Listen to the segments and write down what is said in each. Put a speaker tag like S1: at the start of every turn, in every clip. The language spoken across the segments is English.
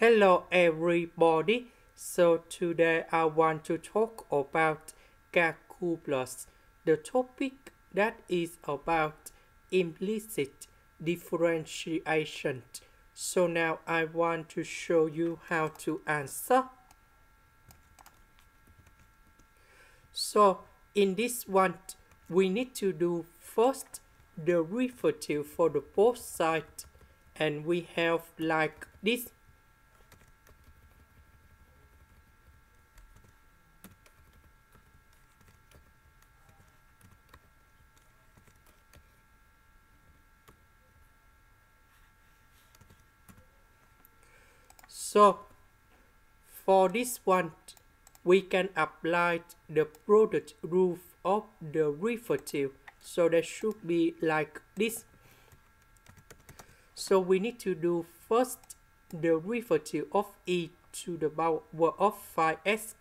S1: Hello everybody. So today I want to talk about calculus, the topic that is about implicit differentiation. So now I want to show you how to answer. So in this one, we need to do first the derivative for the both sides, and we have like this. So for this one, we can apply the product rule of the derivative. So that should be like this. So we need to do first the derivative of e to the power of 5x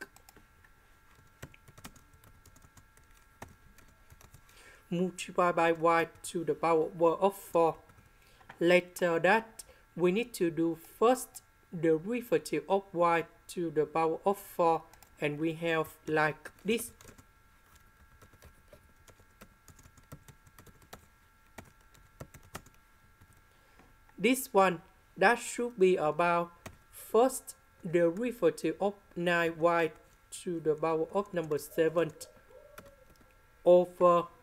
S1: multiplied by y to the power of 4. Later that, we need to do first the derivative of y to the power of 4, and we have like this. This one, that should be about first the derivative of 9y to the power of number 7 over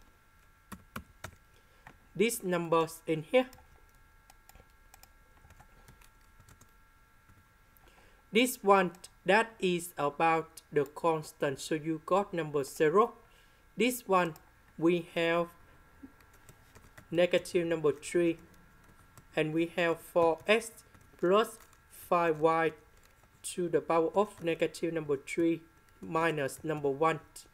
S1: these numbers in here. This one, that is about the constant, so you got number 0. This one, we have negative number 3, and we have 4x plus 5y to the power of negative number 3 minus number 1.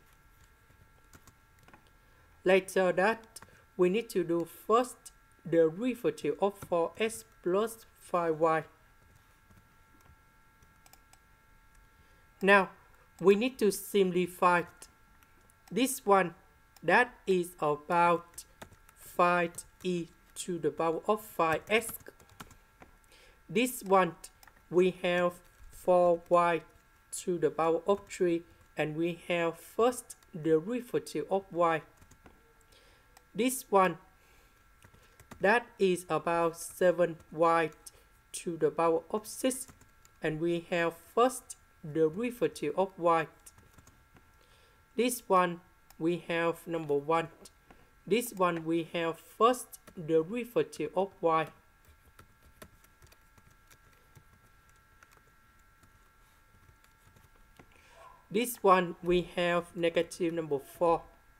S1: Later that, we need to do first the derivative of 4x plus 5y. Now, we need to simplify this one, that is about 5e to the power of 5x. This one, we have 4y to the power of 3, and we have first the derivative of y. This one, that is about 7y to the power of 6, and we have first the derivative of y. This one, we have number 1. This one, we have first the derivative of y. This one, we have negative number 4.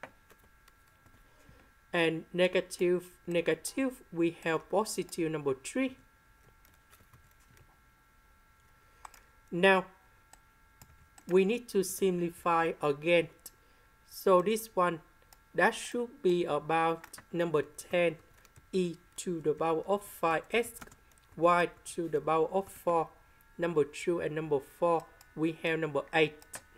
S1: And negative, we have positive number 3. Now, we need to simplify again. So this one, that should be about number 10 e to the power of 5x, y to the power of 4, number 2 and number 4, we have number 8.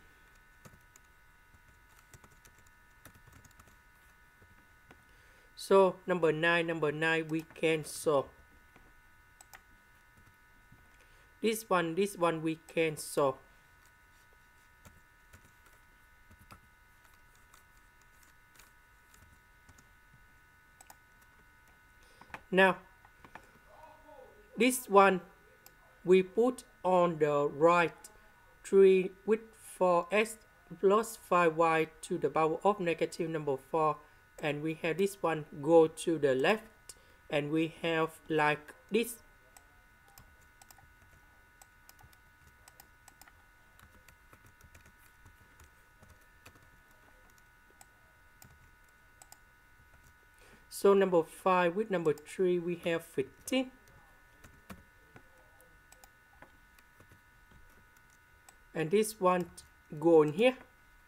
S1: So number 9, we cancel. This one, we cancel. Now, this one, we put on the right 3 with 4x plus 5y to the power of negative number 4. And we have this one go to the left, and we have like this. So number 5 with number 3, we have 15. And this one go in here.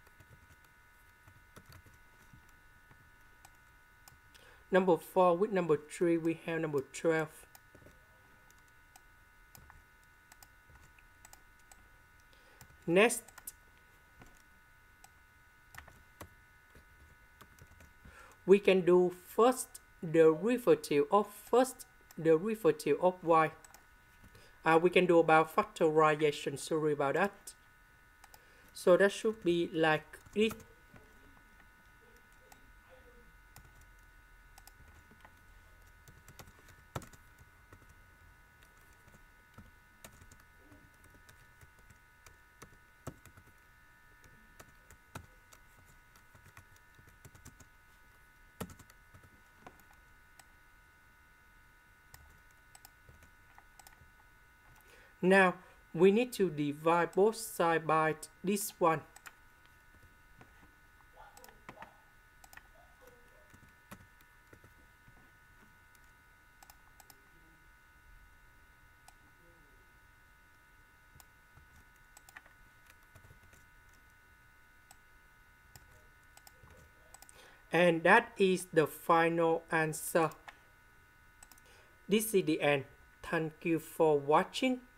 S1: Number 4 with number 3, we have number 12. Next, we can do first the derivative of y. We can do about factorization, sorry about that. So that should be like it. Now we need to divide both sides by this one. And that is the final answer. This is the end. Thank you for watching.